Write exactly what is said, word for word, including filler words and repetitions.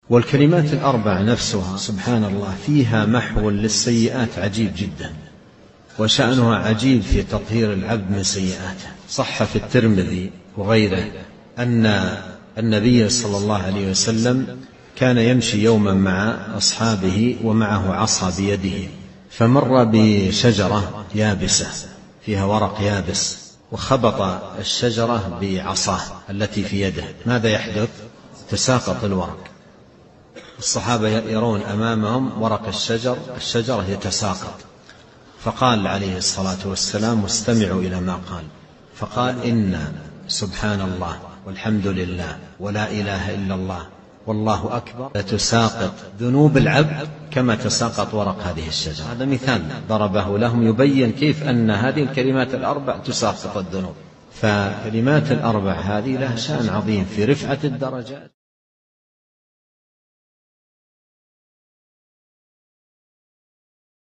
والكلمات الأربع نفسها سبحان الله فيها محو للسيئات عجيب جدا، وشأنها عجيب في تطهير العبد من سيئاته. صح في الترمذي وغيره أن النبي صلى الله عليه وسلم كان يمشي يوما مع أصحابه ومعه عصا بيده، فمر بشجرة يابسة فيها ورق يابس، وخبط الشجرة بعصاه التي في يده. ماذا يحدث؟ تساقط الورق. الصحابة يرون أمامهم ورق الشجر الشجرة يتساقط، فقال عليه الصلاة والسلام: واستمعوا إلى ما قال، فقال: إن سبحان الله والحمد لله ولا إله إلا الله والله أكبر لتساقط ذنوب العبد كما تساقط ورق هذه الشجرة. هذا مثال ضربه لهم يبين كيف أن هذه الكلمات الأربع تساقط الذنوب. فكلمات الأربع هذه لها شأن عظيم في رفعة الدرجات.